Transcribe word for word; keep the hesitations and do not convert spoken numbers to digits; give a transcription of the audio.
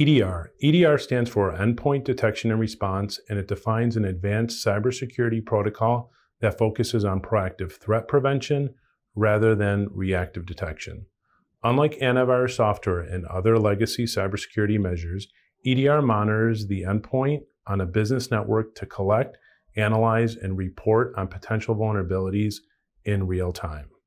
E D R. E D R stands for Endpoint Detection and Response, and it defines an advanced cybersecurity protocol that focuses on proactive threat prevention rather than reactive detection. Unlike antivirus software and other legacy cybersecurity measures, E D R monitors the endpoint on a business network to collect, analyze, and report on potential vulnerabilities in real time.